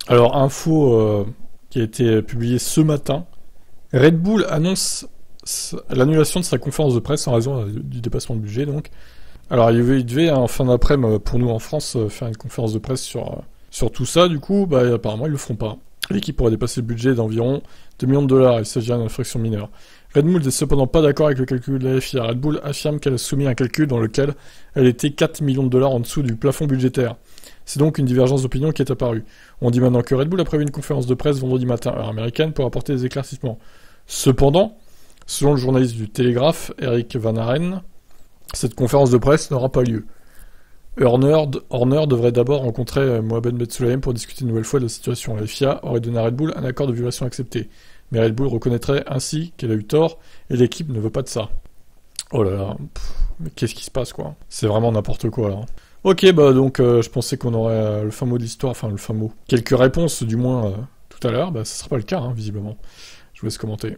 Alors, info qui a été publiée ce matin. Red Bull annonce l'annulation de sa conférence de presse en raison du dépassement de budget, donc. Alors, il devait en fin d'après-midi, pour nous en France, faire une conférence de presse sur tout ça. Du coup, bah, apparemment, ils le feront pas. L'équipe pourrait dépasser le budget d'environ 2 millions de dollars. Il s'agirait d'une infraction mineure. Red Bull n'est cependant pas d'accord avec le calcul de la FIA. Red Bull affirme qu'elle a soumis un calcul dans lequel elle était 4 millions de dollars en dessous du plafond budgétaire. C'est donc une divergence d'opinion qui est apparue. On dit maintenant que Red Bull a prévu une conférence de presse vendredi matin, heure américaine, pour apporter des éclaircissements. Cependant, selon le journaliste du Télégraphe, Eric Van Haren, cette conférence de presse n'aura pas lieu. Horner devrait d'abord rencontrer Mohamed Ben Sulayem pour discuter une nouvelle fois de la situation. La FIA aurait donné à Red Bull un accord de violation accepté. Mais Red Bull reconnaîtrait ainsi qu'elle a eu tort, et l'équipe ne veut pas de ça. Oh là là, mais qu'est-ce qui se passe, quoi? C'est vraiment n'importe quoi, là. Ok, bah donc je pensais qu'on aurait le fin mot de l'histoire, enfin le fin mot. Quelques réponses, du moins, tout à l'heure, bah ça sera pas le cas, hein, visiblement. Je vous laisse commenter.